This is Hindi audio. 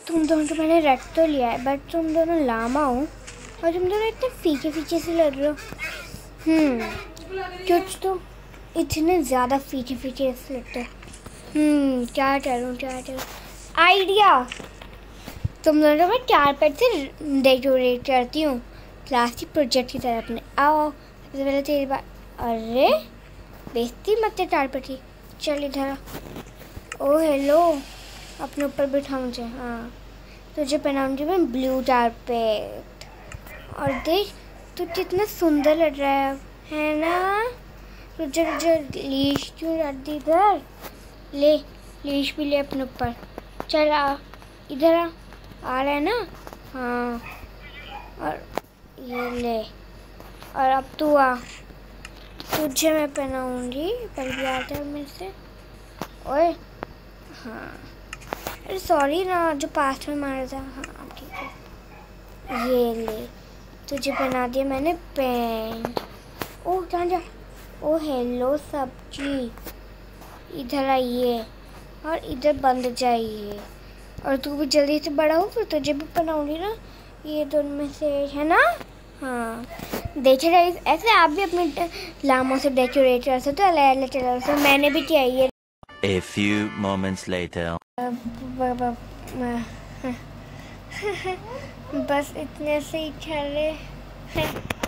तुम दोनों को मैंने रख तो लिया है, बट तुम दोनों लामा हो और तुम दोनों इतने फीके फीके से लग रहे हो। कुछ तो इतने ज़्यादा फीके फीके से लगते हो। क्या करूँ आइडिया। तुम दोनों मैं कारपेट से डेकोरेट करती हूँ क्लास की प्रोजेक्ट की तरह अपने। आओ सबसे पहले तेरी बात। अरे बेइज्जती मत कर कारपेट की। चल इधर। ओ हेलो, अपने ऊपर बिठा मुझे। हाँ तुझे पहनाऊंगी मैं ब्लू कारपेट। और देख तू कितना सुंदर लग रहा है ना। तुझे लीश क्यों रख दी इधर। ले लीश भी ले अपने ऊपर। चल आ इधर आ रहा है ना। हाँ और ये ले। और अब तू आ, तुझे मैं पहनाऊंगी। पर भी आता है मेरे से। ओए हाँ अरे सॉरी ना, जो पास में मारा था। हाँ ठीक है, ये ले तुझे पहना दिया मैंने पैंट। ओह कहाँ जा। ओ हेलो सब्जी, इधर आइए और इधर बंद जाइए। और तू भी जल्दी से बड़ा हो फिर तुझे भी पहनाऊंगी ना, ये दोनों में से है ना। हाँ देखे गाइस, ऐसे आप भी अपने लामों से डेकोरेट कर सकते हो अलग अलग कलर से। मैंने भी किया ये। A few moments later. बस इतने से ही खेले।